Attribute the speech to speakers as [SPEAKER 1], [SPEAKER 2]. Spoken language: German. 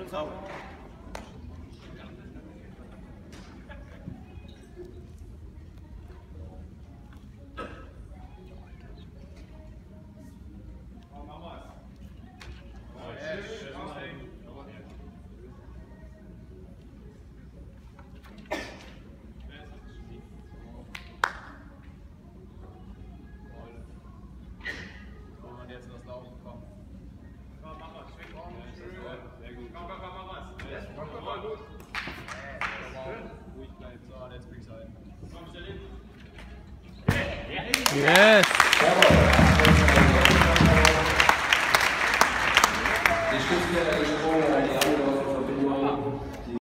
[SPEAKER 1] Sauber.
[SPEAKER 2] Jetzt das Laufen kommt.
[SPEAKER 3] Komm, mach was. Schwing rum.
[SPEAKER 2] Sehr gut.
[SPEAKER 3] Komm, mach was.
[SPEAKER 2] Ruhig bleiben. So, jetzt bring's ein.
[SPEAKER 3] Komm, stell hin.
[SPEAKER 4] Yes!